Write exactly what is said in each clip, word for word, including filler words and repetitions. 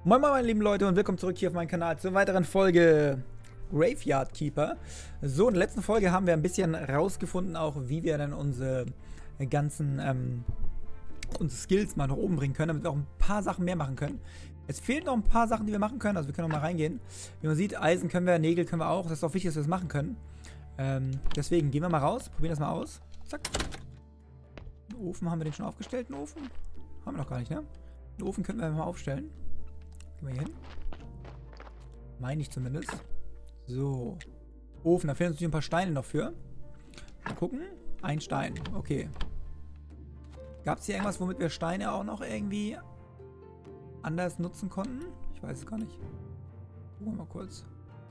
Moin moin meine lieben Leute und willkommen zurück hier auf meinem Kanal zur weiteren Folge Graveyard Keeper. So, in der letzten Folge haben wir ein bisschen rausgefunden auch, wie wir dann unsere ganzen ähm, unsere Skills mal nach oben bringen können, damit wir auch ein paar Sachen mehr machen können. Es fehlen noch ein paar Sachen, die wir machen können, also wir können noch mal reingehen. Wie man sieht, Eisen können wir, Nägel können wir auch, das ist auch wichtig, dass wir das machen können. Ähm, deswegen gehen wir mal raus, probieren das mal aus. Zack. Den Ofen, haben wir den schon aufgestellt, den Ofen? Haben wir noch gar nicht, ne? Den Ofen könnten wir mal aufstellen. Gehen wir hier hin. Meine ich zumindest. So. Ofen, da fehlen uns ein paar Steine noch für. Mal gucken. Ein Stein. Okay. Gab es hier irgendwas, womit wir Steine auch noch irgendwie anders nutzen konnten? Ich weiß es gar nicht. Gucken wir mal kurz.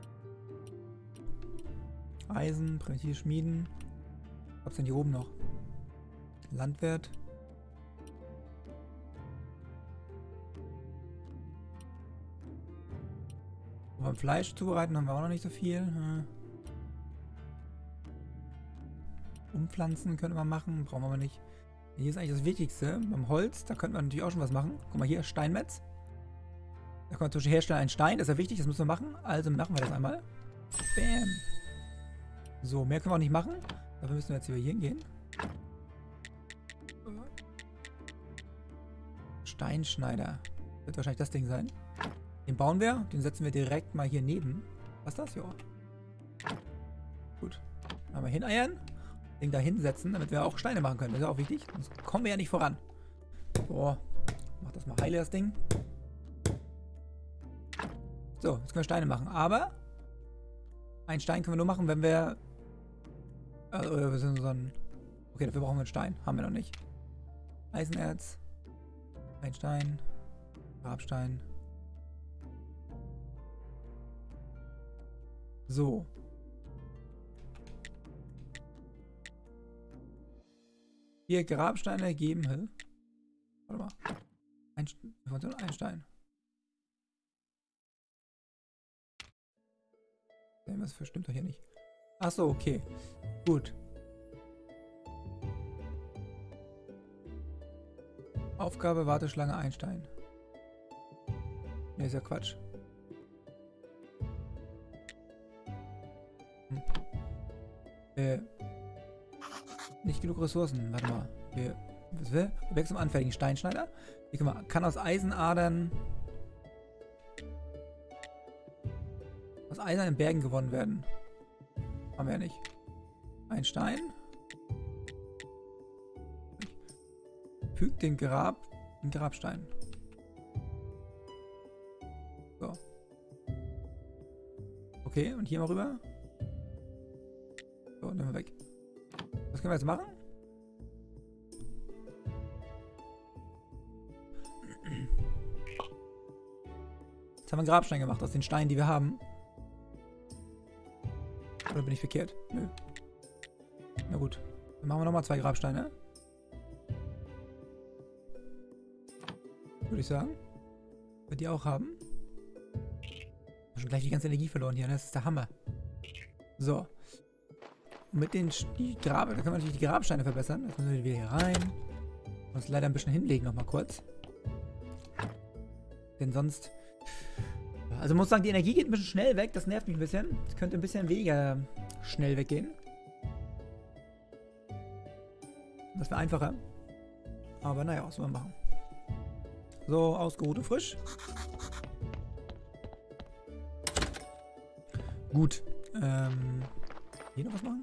Eisen, primitive Schmieden. Was gab es denn hier oben noch? Landwirt. Beim Fleisch zubereiten haben wir auch noch nicht so viel. Hm. Umpflanzen könnte man machen, brauchen wir aber nicht. Hier ist eigentlich das Wichtigste. Beim Holz, da könnte man natürlich auch schon was machen. Guck mal hier, Steinmetz. Da kann man zum Beispiel herstellen einen Stein, das ist ja wichtig, das müssen wir machen. Also machen wir das einmal. Bam. So, mehr können wir auch nicht machen. Dafür müssen wir jetzt hier hingehen. Steinschneider. Wird wahrscheinlich das Ding sein. Den bauen wir, den setzen wir direkt mal hier neben. Was ist das? Ja. Gut. Einmal hineiern. Den da hinsetzen, damit wir auch Steine machen können. Das ist ja auch wichtig. Sonst kommen wir ja nicht voran. Boah. Mach das mal heile, das Ding. So, jetzt können wir Steine machen. Aber einen Stein können wir nur machen, wenn wir... Also, wir sind so ein... Okay, dafür brauchen wir einen Stein. Haben wir noch nicht. Eisenerz. Ein Stein. Grabstein. So. Hier Grabsteine geben. Hä? Warte mal. Ein, ein Stein. Das verstimmt doch hier nicht. Achso, okay. Gut. Aufgabe, Warteschlange, ein Stein. Ne, ist ja Quatsch. Hm. Äh. Nicht genug Ressourcen. Warte mal. Wir, was will? Weg zum Anfertigen. Steinschneider. Hier kann, man, kann aus Eisenadern. Aus eisernen Bergen gewonnen werden. Haben wir ja nicht. Ein Stein. Fügt den Grab. Den Grabstein. So. Okay, und hier mal rüber. So, nehmen wir weg. Was können wir jetzt machen? Jetzt haben wir einen Grabstein gemacht aus den Steinen, die wir haben. Oder bin ich verkehrt? Nö. Na gut. Dann machen wir nochmal zwei Grabsteine. Würde ich sagen. Wir die auch haben. Schon gleich die ganze Energie verloren hier. Das ist der Hammer. So. Und mit den die Grab, da können wir natürlich die Grabsteine verbessern. Das müssen wir wieder hier rein. Ich muss leider ein bisschen hinlegen nochmal kurz. Denn sonst... Also muss sagen, die Energie geht ein bisschen schnell weg. Das nervt mich ein bisschen. Es könnte ein bisschen weniger schnell weggehen. Das wäre einfacher. Aber naja, was soll man machen? So, ausgeruht und frisch. Gut. Ähm... Hier noch was machen?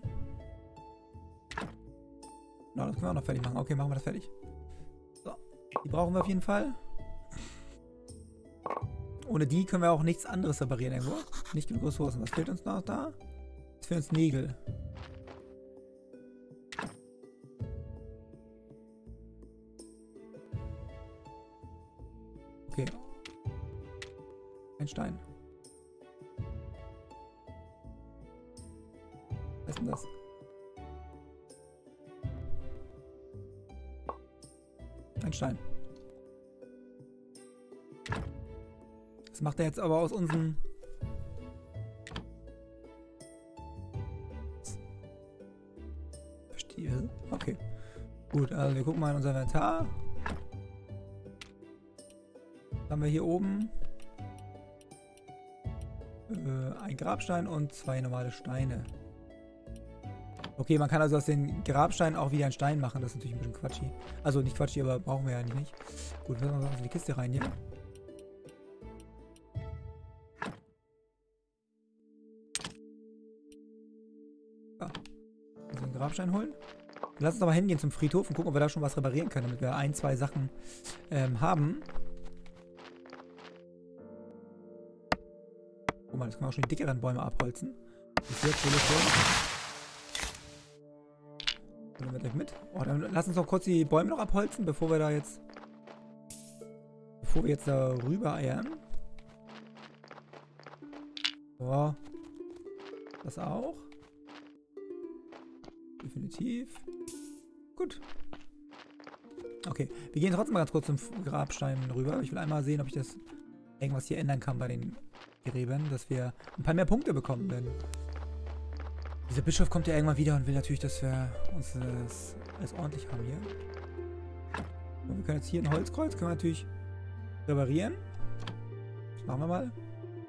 Na, das können wir auch noch fertig machen. Okay, machen wir das fertig. So. Die brauchen wir auf jeden Fall. Ohne die können wir auch nichts anderes reparieren irgendwo. Nicht genug Ressourcen. Was fehlt uns noch da? Es fehlen uns Nägel. Okay. Ein Stein. Was ist denn das? Ein Stein. Das macht er jetzt aber aus unseren... Verstehe. Okay. Gut, also wir gucken mal in unser Inventar. Dann haben wir hier oben Äh, ein Grabstein und zwei normale Steine. Okay, man kann also aus den Grabsteinen auch wieder einen Stein machen. Das ist natürlich ein bisschen quatschig. Also nicht quatschig, aber brauchen wir ja eigentlich nicht. Gut, wir machen in die Kiste rein hier. Ja. Also den Grabstein holen. Lass uns aber hingehen zum Friedhof und gucken, ob wir da schon was reparieren können, damit wir ein, zwei Sachen ähm, haben. Guck mal, das können wir auch schon die dickeren Bäume abholzen. Das ist sehr cool. Nehmen wir gleich mit. Oh, dann lass uns noch kurz die Bäume noch abholzen, bevor wir da jetzt... Bevor wir jetzt da rüber eiern. So. Das auch. Definitiv. Gut. Okay, wir gehen trotzdem mal ganz kurz zum Grabstein rüber. Ich will einmal sehen, ob ich das irgendwas hier ändern kann bei den Gräbern, dass wir ein paar mehr Punkte bekommen. Denn dieser Bischof kommt ja irgendwann wieder und will natürlich, dass wir uns das alles ordentlich haben hier. Und wir können jetzt hier ein Holzkreuz, können wir natürlich reparieren. Das machen wir mal.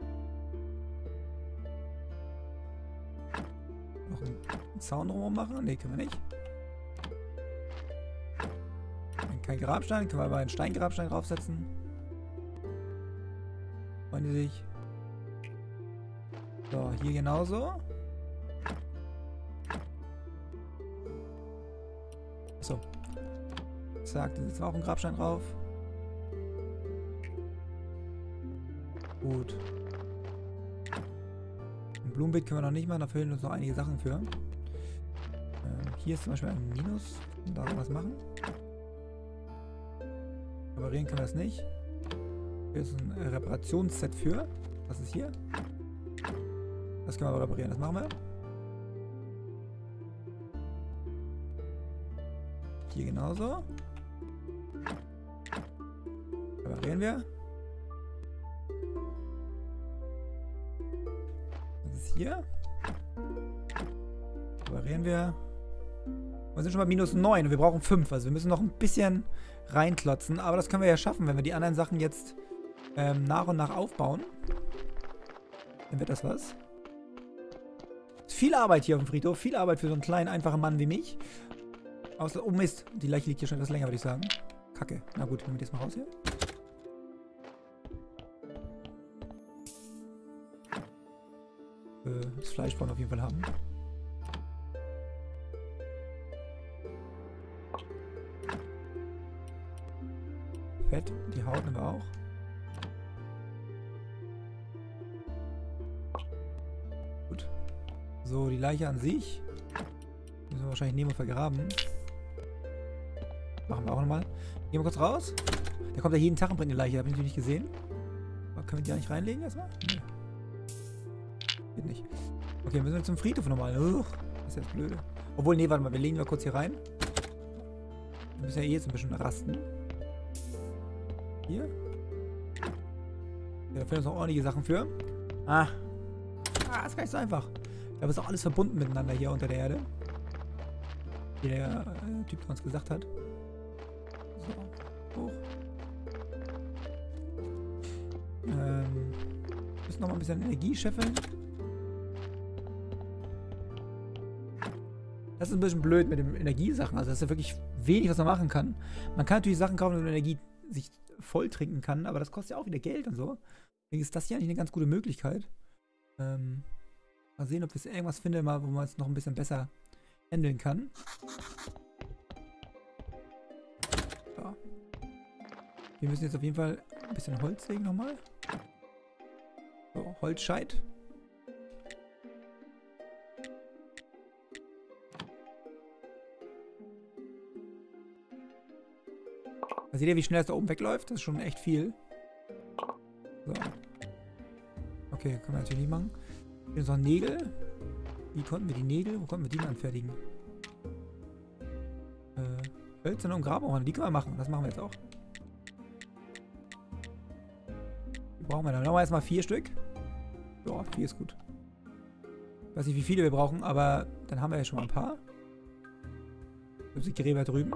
Noch einen Zaun drumherum machen? Ne, können wir nicht. Kein Grabstein, können wir aber einen Steingrabstein draufsetzen. Freuen die sich. So, hier genauso. So. Zack, da sitzen wir auch einen Grabstein drauf. Gut. Ein Blumenbeet können wir noch nicht machen, da fehlen uns noch einige Sachen für. Ähm, hier ist zum Beispiel ein Minus. Können wir da was machen? Reparieren können wir das nicht. Hier ist ein Reparationsset für. Was ist hier? Das können wir aber reparieren. Das machen wir. Hier genauso. Reparieren wir. Was ist hier? Reparieren wir. Wir sind schon bei minus neun und wir brauchen fünf. Also wir müssen noch ein bisschen reinklotzen. Aber das können wir ja schaffen, wenn wir die anderen Sachen jetzt ähm, nach und nach aufbauen. Dann wird das was. Ist viel Arbeit hier auf dem Friedhof. Viel Arbeit für so einen kleinen, einfachen Mann wie mich. Außer, oh Mist. Die Leiche liegt hier schon etwas länger, würde ich sagen. Kacke. Na gut, nehmen wir das mal raus hier. Äh, das Fleisch wollen wir auf jeden Fall haben. Fett. Die Haut nehmen wir auch. Gut. So, die Leiche an sich. Müssen wir wahrscheinlich nehmen und vergraben. Machen wir auch nochmal. Gehen wir kurz raus. Der kommt ja jeden Tag und bringt eine Leiche. Habe ich natürlich nicht gesehen. Aber können wir die da nicht reinlegen erstmal? Nee. Geht nicht. Okay, müssen wir zum Friedhof nochmal. Uch, das ist jetzt blöde. Obwohl, nee, warte mal. Wir legen mal kurz hier rein. Wir müssen ja eh jetzt ein bisschen rasten. Hier. Ja, da fehlen uns noch ordentliche Sachen für. Ah. Ah, ist gar nicht so einfach. Ich glaube, es ist auch alles verbunden miteinander hier unter der Erde. Wie der äh, Typ uns gesagt hat. So, hoch. Ähm, müssen noch mal ein bisschen Energie scheffeln. Das ist ein bisschen blöd mit den Energiesachen. Also das ist ja wirklich wenig, was man machen kann. Man kann natürlich Sachen kaufen, damit man Energie sich voll trinken kann, aber das kostet ja auch wieder Geld und so. Deswegen ist das hier eigentlich eine ganz gute Möglichkeit. Ähm, mal sehen, ob wir irgendwas finden, mal, wo man es noch ein bisschen besser handeln kann. So. Wir müssen jetzt auf jeden Fall ein bisschen Holz legen nochmal. So, Holzscheit. Da seht ihr, wie schnell es da oben wegläuft? Das ist schon echt viel. So. Okay, können wir natürlich nicht machen. Hier sind noch Nägel. Wie konnten wir die Nägel? Wo konnten wir die denn anfertigen? Äh, Hölzerne und Grabmauern. Die können wir machen. Das machen wir jetzt auch. Die brauchen wir dann. Dann machen wir erstmal vier Stück. Ja, vier ist gut. Ich weiß nicht, wie viele wir brauchen, aber dann haben wir ja schon mal ein paar. Da sind die Gräber drüben.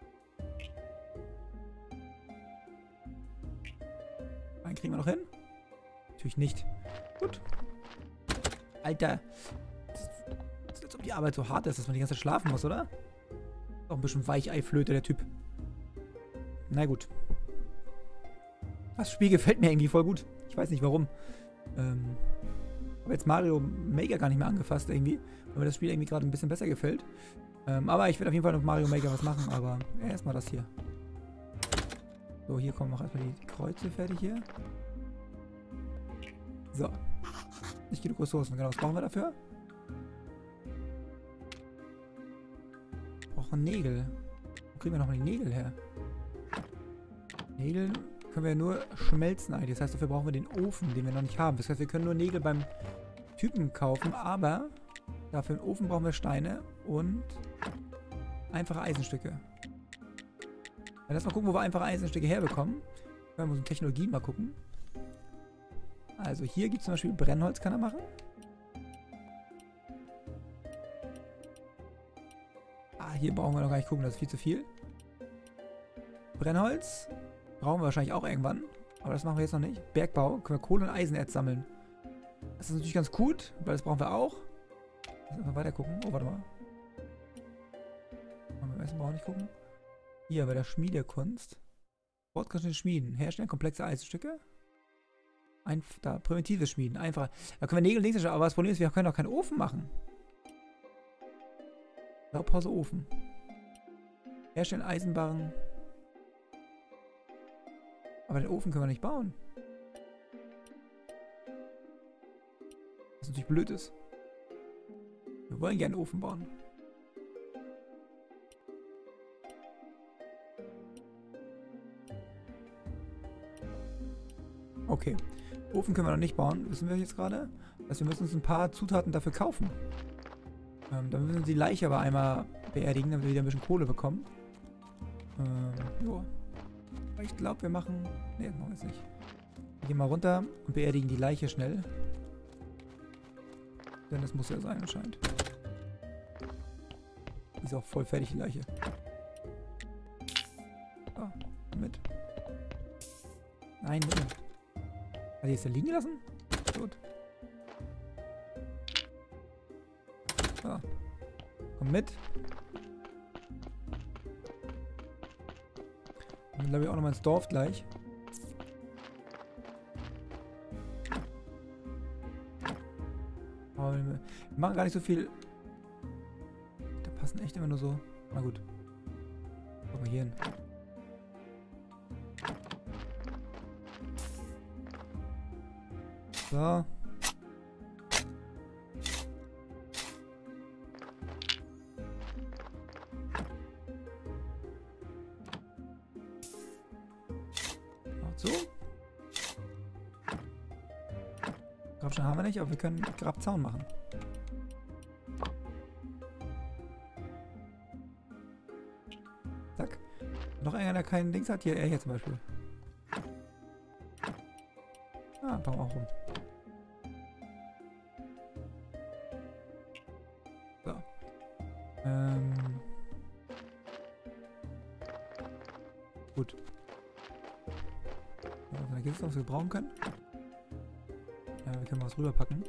Einen kriegen wir noch hin. Natürlich nicht. Gut. Alter. Das ist, als ob die Arbeit so hart ist, dass man die ganze Zeit schlafen muss, oder? Auch ein bisschen Weicheiflöte, der Typ. Na gut. Das Spiel gefällt mir irgendwie voll gut. Ich weiß nicht warum. Ähm, habe jetzt Mario Maker gar nicht mehr angefasst irgendwie, weil mir das Spiel irgendwie gerade ein bisschen besser gefällt. Ähm, aber ich werde auf jeden Fall noch Mario Maker was machen, aber erstmal das hier. So, hier kommen noch erstmal die Kreuze fertig hier. So. Nicht genug Ressourcen, genau. Was brauchen wir dafür? Wir brauchen Nägel. Wo kriegen wir nochmal die Nägel her? Nägel können wir nur schmelzen eigentlich. Das heißt, dafür brauchen wir den Ofen, den wir noch nicht haben. Das heißt, wir können nur Nägel beim Typen kaufen, aber dafür einen Ofen brauchen wir Steine und einfache Eisenstücke. Dann lass mal gucken, wo wir einfache Eisenstücke herbekommen. Können wir unsere Technologien mal gucken. Also hier gibt es zum Beispiel Brennholz, kann er machen. Ah, hier brauchen wir noch gar nicht gucken, das ist viel zu viel. Brennholz brauchen wir wahrscheinlich auch irgendwann. Aber das machen wir jetzt noch nicht. Bergbau, können wir Kohle und Eisenerz sammeln. Das ist natürlich ganz gut, weil das brauchen wir auch. Lass uns mal weiter gucken. Oh, warte mal. Beim ersten brauchen wir nicht gucken. Hier, bei der Schmiedekunst. Fortgeschrittene Schmieden. Herstellen komplexe Eisenstücke. Einf da, primitives Schmieden. Einfach. Da können wir Nägel links, aber das Problem ist, wir können auch keinen Ofen machen. Blaupause Ofen. Herstellen Eisenbarren. Aber den Ofen können wir nicht bauen. Was natürlich blöd ist. Wir wollen gerne einen Ofen bauen. Okay. Ofen können wir noch nicht bauen, wissen wir jetzt gerade. Also wir müssen uns ein paar Zutaten dafür kaufen. Ähm, dann müssen wir die Leiche aber einmal beerdigen, damit wir wieder ein bisschen Kohle bekommen. Ähm, jo. Aber ich glaube, wir machen... Ne, das machen wir jetzt nicht. Wir gehen mal runter und beerdigen die Leiche schnell. Denn das muss ja sein anscheinend. Die ist auch voll fertig, die Leiche. So, mit. Nein, mit. Hat die jetzt da liegen lassen? Gut. So. Komm mit. Und dann glaube ich auch nochmal ins Dorf gleich. Aber wir machen gar nicht so viel. Da passen echt immer nur so. Na gut. Guck mal hier hin. So. So. Grabstein haben wir nicht, aber wir können Grabzaun machen. Zack. Noch einer, der keinen Dings hat. Hier, er hier zum Beispiel. Ah, bauen wir auch rum. So. Ähm. Gut. Da gibt es noch, was wir brauchen können. Ja, wir können was rüberpacken.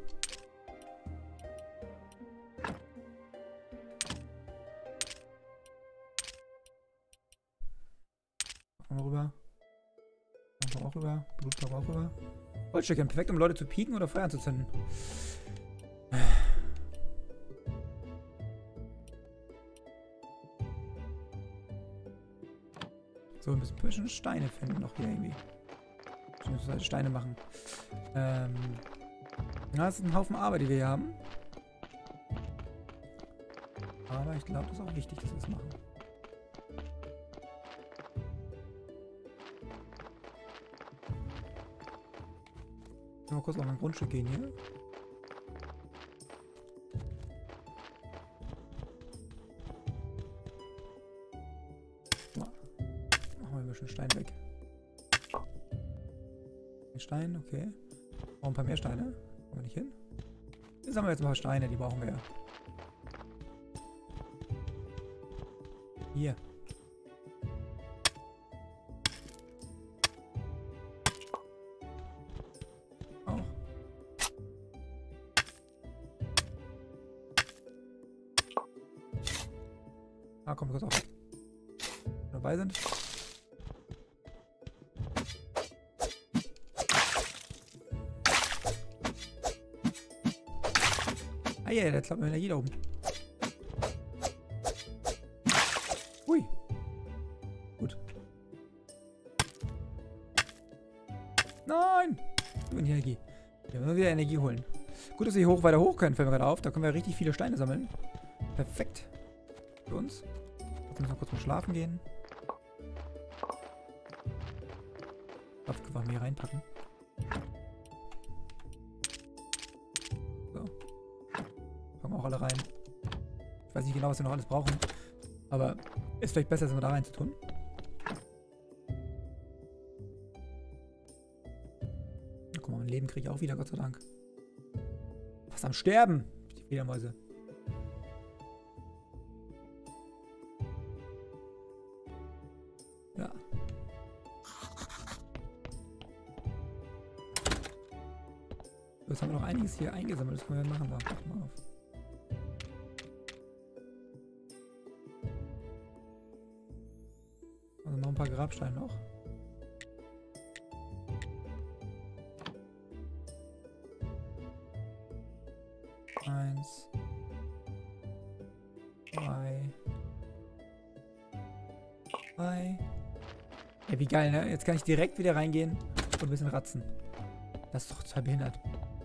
Machen wir rüber. Machen wir auch rüber. Blutstab auch rüber. Holzstöckchen, perfekt, um Leute zu pieken oder Feuer anzuzünden. So, wir müssen ein bisschen Steine finden noch hier irgendwie. Ich muss halt Steine machen. Ähm. Ja, das ist ein Haufen Arbeit, die wir hier haben. Aber ich glaube, das ist auch wichtig, dass wir es machen. Mal kurz auf mein Grundstück gehen hier. So. Machen wir ein bisschen Stein weg. Ein Stein, okay. Brauchen ein paar mehr Steine. Kommen wir nicht hin. Hier sammeln wir jetzt ein paar Steine, die brauchen wir ja. Hier. Auch. Ah, komm, kurz auf. Dabei sind. Ah ja, der klappt mit Energie da oben. Ui. Gut. Nein! Ich bin die Energie. Wir müssen wieder Energie holen. Gut, dass wir hier hoch weiter hoch können, fällt mir gerade auf. Da können wir richtig viele Steine sammeln. Perfekt. Für uns. Jetzt müssen wir kurz mal schlafen gehen. Kopf einfach hier reinpacken. So. Packen wir auch alle rein. Ich weiß nicht genau, was wir noch alles brauchen. Aber ist vielleicht besser, als wir da rein zu tun. Guck mal, mein Leben kriege ich auch wieder, Gott sei Dank. Fast am Sterben. Die Fledermäuse. Ja. Jetzt haben wir noch einiges hier eingesammelt. Das können wir machen. Warte mal auf. Also noch ein paar Grabsteine noch. Eins. Zwei. Drei. Ja, wie geil, ne? Jetzt kann ich direkt wieder reingehen und ein bisschen ratzen. Das ist doch total behindert.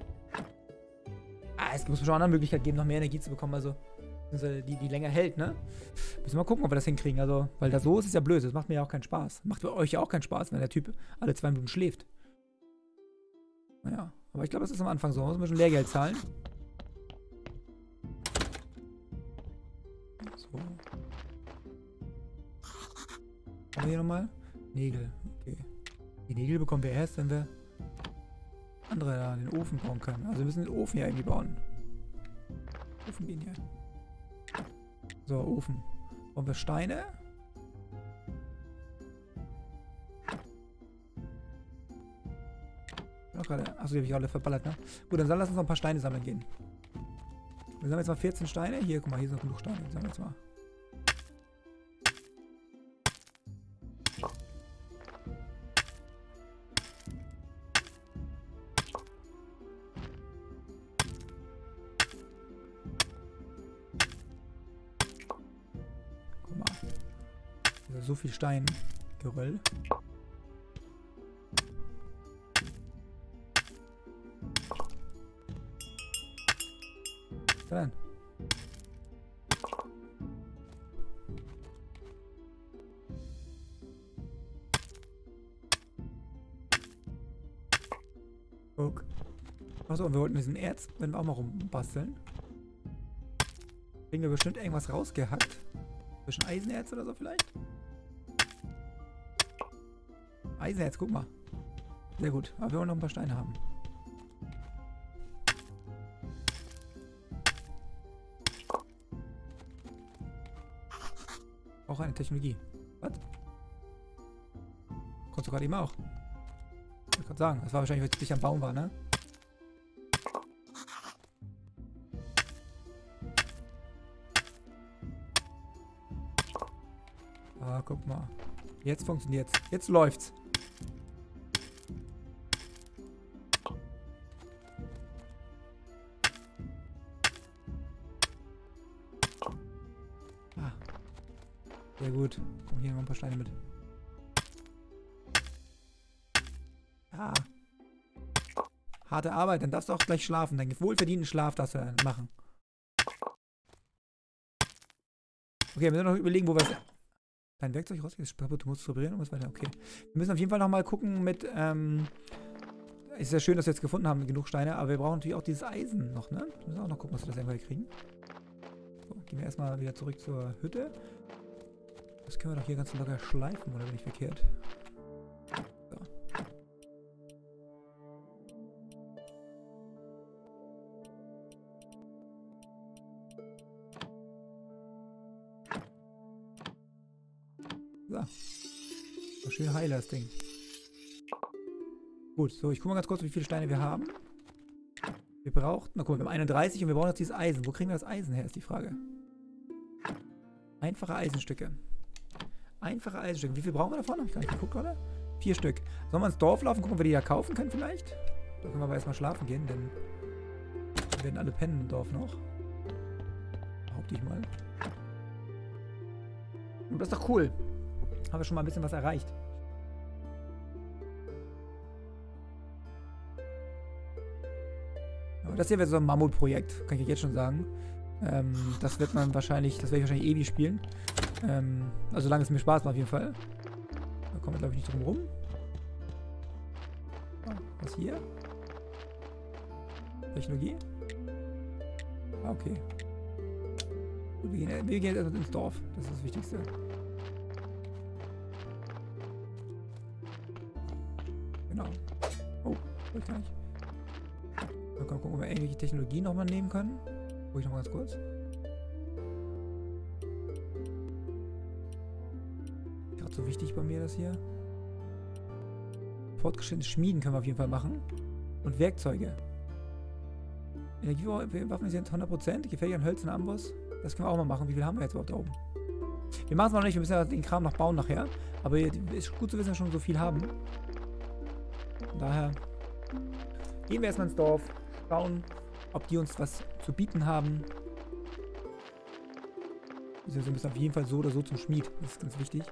Ah, es muss schon eine andere Möglichkeit geben, noch mehr Energie zu bekommen, also die, die länger hält, ne? Müssen wir mal gucken, ob wir das hinkriegen, also, weil das so ist, ist ja blöd, das macht mir ja auch keinen Spaß. Macht für euch ja auch keinen Spaß, wenn der Typ alle zwei Minuten schläft. Naja, aber ich glaube, das ist am Anfang so, muss man schon Lehrgeld zahlen. So. Haben wir hier nochmal? Nägel, okay. Die Nägel bekommen wir erst, wenn wir andere da den Ofen bauen können. Also wir müssen den Ofen ja irgendwie bauen. Ofen gehen hier. So, Ofen. Brauchen wir Steine? Achso, die habe ich alle verballert, ne? Gut, dann lass uns noch ein paar Steine sammeln gehen. Wir sammeln jetzt mal vierzehn Steine. Hier, guck mal, hier sind noch genug Steine. Wir sammeln jetzt mal. Guck mal. Hier ist so viel Stein. Geröll. Dann. Guck. Achso, und wir wollten diesen Erz, wenn wir auch mal rumbasteln. Kriegen wir bestimmt irgendwas rausgehackt. Zwischen Eisenerz oder so vielleicht? Eisenerz, guck mal. Sehr gut. Aber wir wollen noch ein paar Steine haben. Auch eine Technologie. Was? Konntest du gerade eben auch? Ich wollte gerade sagen, das war wahrscheinlich, weil es dicht am Baum war, ne? Ah, guck mal. Jetzt funktioniert's. Jetzt läuft's. Ah. Sehr gut. Komm, hier noch ein paar Steine mit. Ja. Harte Arbeit, dann darfst du auch gleich schlafen. Deinen wohlverdienten Schlaf darfst du dann machen. Okay, wir müssen noch überlegen, wo wir es... Dein Werkzeug raus, du musst es reparieren und was weiter. Okay. Wir müssen auf jeden Fall noch mal gucken mit, ähm... ist ja schön, dass wir jetzt gefunden haben, genug Steine, aber wir brauchen natürlich auch dieses Eisen noch, ne? Wir müssen auch noch gucken, dass wir das irgendwann kriegen. So, gehen wir erstmal wieder zurück zur Hütte. Das können wir doch hier ganz locker schleifen, oder bin ich verkehrt? So. So. So schön heil das Ding. Gut, so, ich gucke mal ganz kurz, wie viele Steine wir haben. Wir brauchen, na guck mal, wir haben einunddreißig und wir brauchen jetzt dieses Eisen. Wo kriegen wir das Eisen her, ist die Frage. Einfache Eisenstücke. Einfache Eisenstücke. Wie viel brauchen wir davon? Hab ich gar nicht geguckt, oder? Vier Stück. Sollen wir ins Dorf laufen, gucken, ob wir die da kaufen können vielleicht? Da können wir aber erstmal schlafen gehen, denn wir werden alle pennen im Dorf noch. Behaupte ich mal. Und das ist doch cool. Haben wir schon mal ein bisschen was erreicht. Ja, das hier wird so ein Mammutprojekt, kann ich jetzt schon sagen. Ähm, das wird man wahrscheinlich, das werde ich wahrscheinlich ewig spielen. Ähm, also solange es mir Spaß macht auf jeden Fall. Da kommen wir, glaube ich, nicht drum rum. Ah, was hier? Technologie? Ah, okay. Gut, wir gehen, wir gehen jetzt ins Dorf. Das ist das Wichtigste. Genau. Oh, wollte ich gar nicht. Dann können wir gucken, ob wir irgendwelche Technologien nochmal nehmen können. Guck ich nochmal ganz kurz. Gerade so wichtig bei mir das hier. Fortgeschrittene Schmieden können wir auf jeden Fall machen. Und Werkzeuge. Energiewaffen sind hundert Prozent. Gefährlich an Hölzern Amboss. Das können wir auch mal machen. Wie viel haben wir jetzt überhaupt da oben? Wir machen es noch nicht. Wir müssen ja den Kram noch bauen nachher. Aber es ist gut zu wissen, dass wir schon so viel haben. Von daher gehen wir erstmal ins Dorf. Schauen, ob die uns was zu bieten haben. Wir müssen auf jeden Fall so oder so zum Schmied. Das ist ganz wichtig.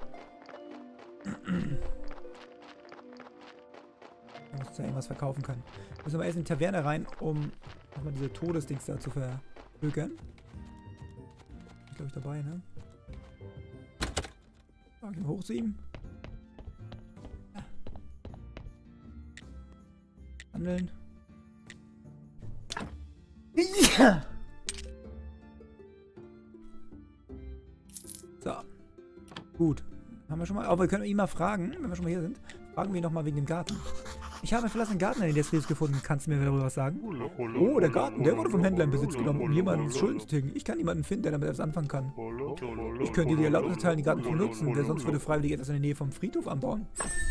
Da muss ja irgendwas verkaufen kann. Müssen wir erst in die Taverne rein, um nochmal diese Todesdings da zu verhökern. Ich glaube ich dabei, ne? So, gehen wir hoch zu ihm. Ja. Handeln. Ja. So. Gut. Haben wir schon mal. Aber wir können ihn mal fragen, wenn wir schon mal hier sind. Fragen wir ihn nochmal wegen dem Garten. Ich habe einen verlassenen Garten in den Destries gefunden. Kannst du mir darüber was sagen? Oh, der Garten, der wurde vom Händler in Besitz genommen, um jemanden Schulden zu tilgen. Ich kann niemanden finden, der damit etwas anfangen kann. Ich könnte dir die Erlaubnis erteilen, die Garten zu nutzen. Wer sonst würde freiwillig etwas in der Nähe vom Friedhof anbauen.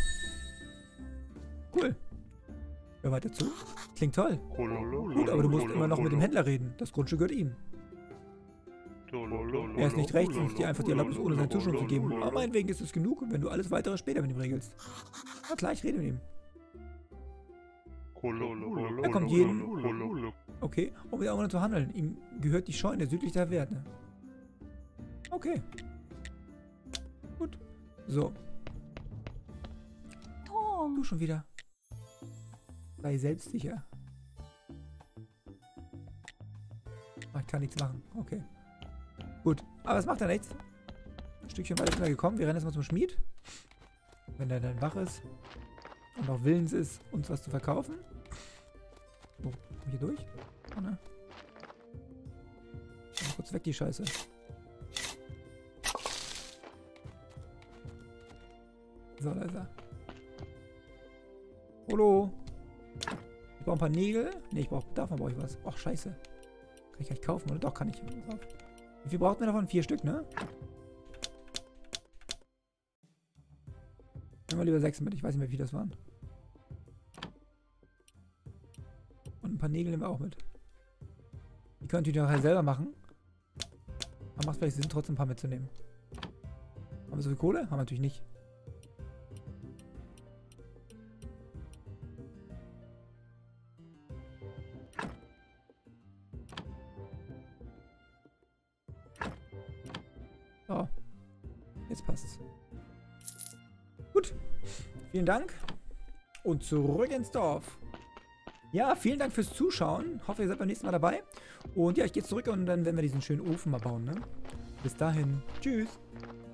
Cool. Hör weiter zu. Klingt toll. Gut, aber du musst immer noch mit dem Händler reden. Das Grundstück gehört ihm. Er ist nicht recht, uns dir einfach die Erlaubnis ohne seine Zustimmung zu geben. Aber meinetwegen ist es genug, wenn du alles weitere später mit ihm regelst. Na klar, ich rede mit ihm. Er kommt jeden... Okay, um mit anderen zu handeln. Ihm gehört die Scheune südlich der Werte. Okay. Gut. So. Tom. Du schon wieder. Sei selbstsicher. Ich kann nichts machen. Okay. Gut. Aber es macht ja nichts. Ein Stückchen weiter sind wir gekommen. Wir rennen jetzt mal zum Schmied. Wenn der dann wach ist. Und auch willens ist, uns was zu verkaufen. Oh, komm ich hier durch? Oh, ne? Mal kurz weg, die Scheiße. So, da ist er. Hallo. Ich brauche ein paar Nägel. Ne, ich brauche, davon brauche ich was. Och, scheiße. Kann ich gar nicht kaufen, oder? Doch, kann ich. Wie viel braucht man davon? Vier Stück, ne? Nehmen wir lieber sechs mit. Ich weiß nicht mehr, wie viel das waren. Und ein paar Nägel nehmen wir auch mit. Die können natürlich nachher selber machen. Aber macht vielleicht Sinn, trotzdem ein paar mitzunehmen. Haben wir so viel Kohle? Haben wir natürlich nicht. So. Jetzt passt's. Gut. Vielen Dank. Und zurück ins Dorf. Ja, vielen Dank fürs Zuschauen. Hoffe, ihr seid beim nächsten Mal dabei. Und ja, ich gehe zurück und dann werden wir diesen schönen Ofen mal bauen, ne? Bis dahin. Tschüss.